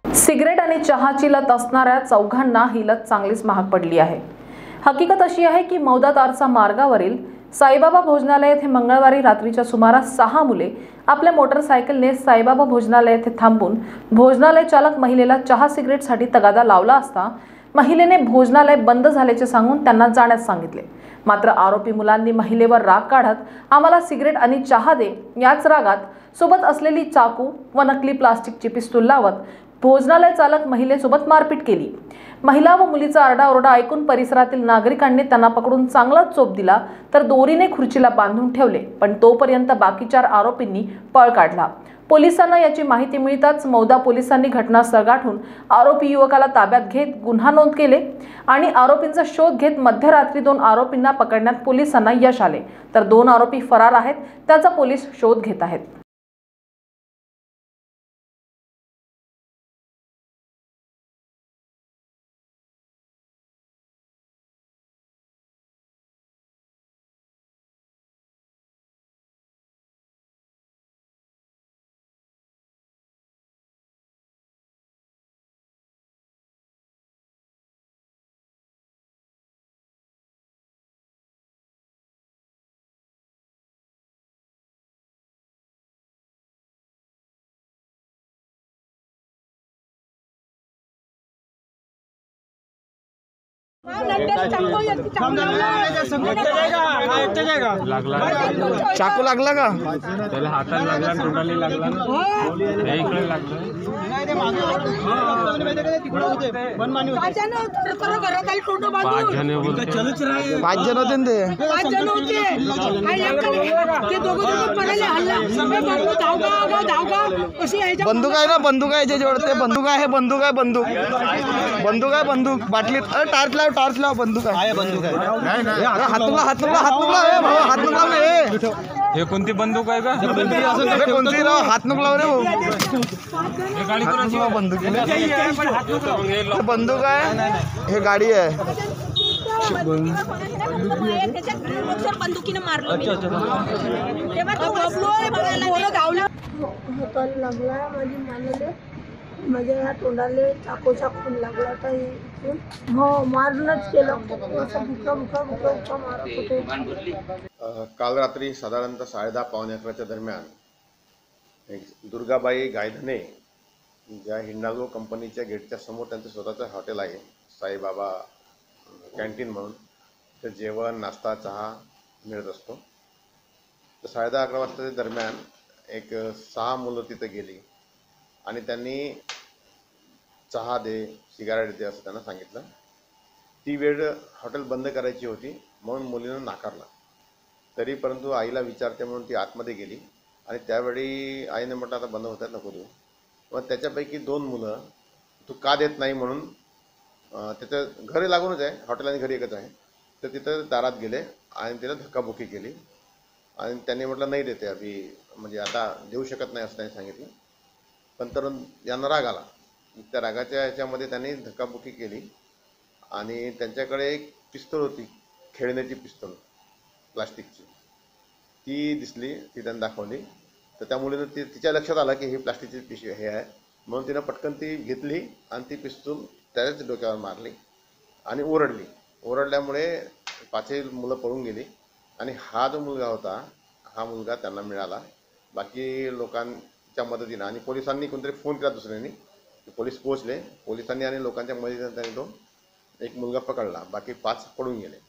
Cigarette आणि चहाची लत असणाऱ्या चौघांना ही लत चांगलीच महाग पडली आहे। हकीकत अशी आहे की मौदा तारसा मार्गावरील साईबाबा भोजनालय येथे मंगळवारी रात्रीच्या सुमारास 6 मुले आपल्या मोटरसायकलने साईबाबा भोजनालय येथे थांबून भोजनालय चालक महिलेला चहा सिगरेटसाठी तगादा लावला असता महिलेने भोजनालय बंद झाल्याचे सांगून त्यांना जाण्यास सांगितले। मात्र आरोपी मुलांनी महिलेवर राग काढत आम्हाला सिगरेट आणि चहा दे याच रागात सोबत असलेली चाकू व नकली प्लास्टिकची पिस्तूल लावत भोजनालय चालक महिलेसोबत मारपीट केली। महिला व मुलीचा आरडाओरडा ऐकून परिसरातील नागरिकांनी त्यांना पकडून चांगला चोप दिला तर दोरीने खुर्चीला बांधून ठेवले, पण तोपर्यंत बाकी 4 आरोपींनी पळ काढला। पोलिसांना याची माहिती मिळताच मौदा पोलिसांनी घटनास्थळ गाठून आरोपी युवकाला ताब्यात घेत गुन्हा नोंद केले आणि आरोपींचा शोध घेत मध्यरात्री 2 आरोपींना पकडण्यात पोलिसांना यश आले, तर 2 आरोपी फरार आहेत, त्याचा पोलीस शोध घेत आहेत। चाकू लागला का? त्याला हातात लागला, तोंडाला लागला, इकडे लागलं। 5 जण होते ते। बंदूक आहे ना? बंदूक आहे जोडते। बंदूक आहे, बंदूक आहे, बंदूक बंदूक आहे, बंदूक बाटलीत। टॉर्च लाव, बंदूक आहे, बंदूक आहे। हात नुकला, हात नुकला, हात नुकला, हात नुकला रे। हे कोणती बंदूक आहे का? कोणती राव? हात नुकला रे भाऊ। बंदूक बंदूक आहे, हे गाडी आहे। बंदुकीने मारलं। लागला माझी मानले माझ्या या तोंडाले चाकूचा खून लागला तर हो मारूनच केलं। असं भुका भुका भुका भुका मारत होते। काल रात्री साधारणतः 10:30 पावणे 11च्या दरम्यान एक दुर्गाबाई गायधने ज्या हिंडाल्को कंपनीच्या गेटच्या समोर त्यांचं स्वतःचं हॉटेल आहे साईबाबा कॅन्टीन म्हणून, तर जेवण नाश्ता चहा मिळत असतो। तर 10:30-11 वाजताच्या दरम्यान एक 6 मुलं तिथे गेली आणि त्यांनी चहा दे सिगारेट दे असं त्यांना सांगितलं। ती वेळ हॉटेल बंद करायची होती म्हणून मुलीनं नाकारला, तरी परंतु आईला विचारते म्हणून ती आतमध्ये गेली आणि त्यावेळी आईने म्हटलं आता बंद होतात नको देऊ। मग त्याच्यापैकी 2 मुलं तू का देत नाही म्हणून त्याचं घरी लागूनच आहे, हॉटेल आणि घरी एकच आहे, तर तिथं दारात गेले आणि तिला धक्काबुक्की केली आणि त्यांनी म्हटलं नाही देते अभि, म्हणजे आता देऊ शकत नाही असं त्यांनी सांगितलं। पण तर यांना राग आला, त्या रागाच्या ह्याच्यामध्ये त्यांनी धक्काबुक्की केली आणि त्यांच्याकडे एक पिस्तूल होती, खेळण्याची पिस्तूल प्लास्टिकची, ती दिसली, ती त्यांनी दाखवली। तर त्या मुलीनं तिच्या लक्षात आलं की ही प्लास्टिकची पिशवी हे आहे, म्हणून तिनं पटकन ती घेतली आणि ती पिस्तूल त्याच्याच डोक्यावर मारली आणि ओरडली। ओरडल्यामुळे 5ही मुलं पळून गेली आणि हा जो मुलगा होता हा मुलगा त्यांना मिळाला बाकी लोकांच्या मदतीने। आणि पोलिसांनी कोणतरी फोन केला दुसऱ्यांनी, पोलीस पोहोचले, पोलिसांनी आणि लोकांच्या मदतीने त्यांनी तो एक मुलगा पकडला, बाकी 5 पळून गेले।